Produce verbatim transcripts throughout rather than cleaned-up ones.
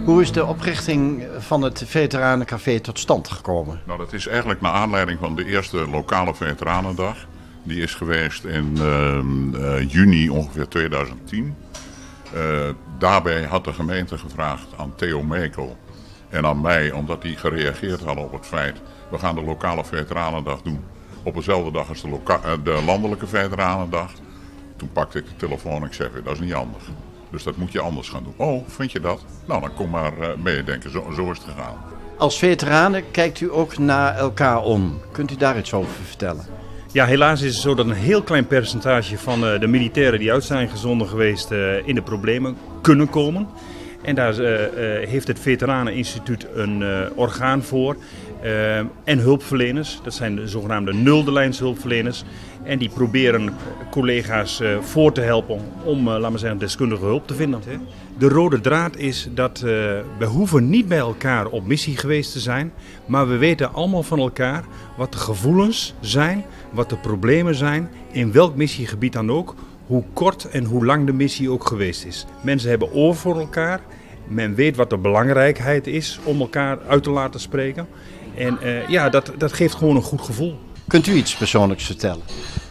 Hoe is de oprichting van het Veteranencafé tot stand gekomen? Nou, dat is eigenlijk naar aanleiding van de eerste lokale Veteranendag. Die is geweest in uh, uh, juni ongeveer tweeduizend tien. Uh, daarbij had de gemeente gevraagd aan Theo Mekel en aan mij, omdat die gereageerd hadden op het feit, we gaan de lokale Veteranendag doen op dezelfde dag als de, loka- de landelijke Veteranendag. Toen pakte ik de telefoon en ik zei, dat is niet handig. Dus dat moet je anders gaan doen. Oh, vind je dat? Nou, dan kom maar uh, meedenken. Zo, zo is het gegaan. Als veteranen kijkt u ook naar elkaar om. Kunt u daar iets over vertellen? Ja, helaas is het zo dat een heel klein percentage van uh, de militairen die uit zijn gezonden geweest uh, in de problemen kunnen komen. En daar uh, uh, heeft het Veteraneninstituut een uh, orgaan voor. Uh, en hulpverleners, dat zijn de zogenaamde nulde-lijnshulpverleners. En die proberen collega's uh, voor te helpen om, uh, laten we zeggen, deskundige hulp te vinden. De rode draad is dat uh, we hoeven niet bij elkaar op missie geweest te zijn. Maar we weten allemaal van elkaar wat de gevoelens zijn, wat de problemen zijn, in welk missiegebied dan ook. Hoe kort en hoe lang de missie ook geweest is. Mensen hebben oor voor elkaar. Men weet wat de belangrijkheid is om elkaar uit te laten spreken. En uh, ja, dat, dat geeft gewoon een goed gevoel. Kunt u iets persoonlijks vertellen?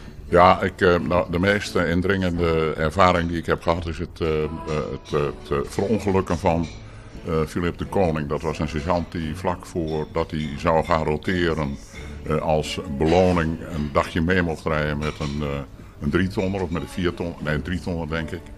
Ja, ik, uh, nou, de meest indringende ervaring die ik heb gehad is het, uh, het, uh, het uh, verongelukken van uh, Philip de Koning. Dat was een sergeant die vlak voordat hij zou gaan roteren uh, als beloning een dagje mee mocht rijden met een, uh, een drietonner of met een viertonner, nee een drietonner denk ik.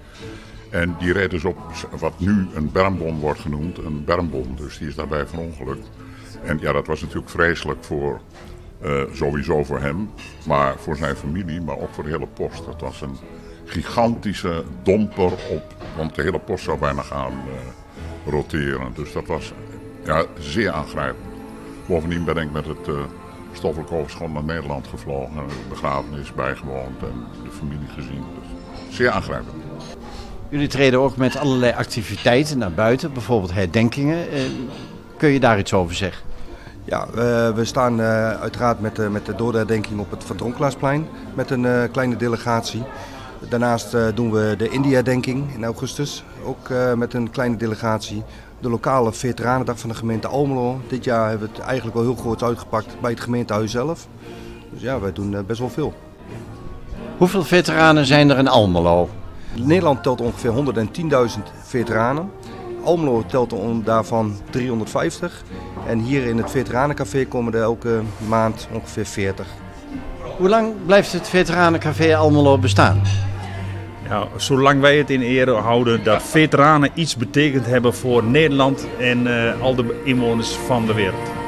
En die reed dus op wat nu een bermbom wordt genoemd, een bermbom, dus die is daarbij verongelukt. En ja, dat was natuurlijk vreselijk voor, uh, sowieso voor hem, maar voor zijn familie, maar ook voor de hele post. Dat was een gigantische domper op, want de hele post zou bijna gaan uh, roteren. Dus dat was ja, zeer aangrijpend. Bovendien ben ik met het uh, stoffelijk hoofdschot naar Nederland gevlogen, de begrafenis bijgewoond en de familie gezien. Dus zeer aangrijpend. Jullie treden ook met allerlei activiteiten naar buiten, bijvoorbeeld herdenkingen. Kun je daar iets over zeggen? Ja, we, we staan uh, uiteraard met, uh, met de dodenherdenking op het Van Dronkelaasplein met een uh, kleine delegatie. Daarnaast uh, doen we de India-herdenking in augustus, ook uh, met een kleine delegatie. De lokale Veteranendag van de gemeente Almelo. Dit jaar hebben we het eigenlijk wel heel groot uitgepakt bij het gemeentehuis zelf. Dus ja, wij doen uh, best wel veel. Hoeveel veteranen zijn er in Almelo? Nederland telt ongeveer honderdtienduizend veteranen. Almelo telt er daarvan driehonderdvijftig. En hier in het Veteranencafé komen er elke maand ongeveer veertig. Hoe lang blijft het Veteranencafé Almelo bestaan? Nou, zolang wij het in ere houden dat veteranen iets betekend hebben voor Nederland en uh, al de inwoners van de wereld.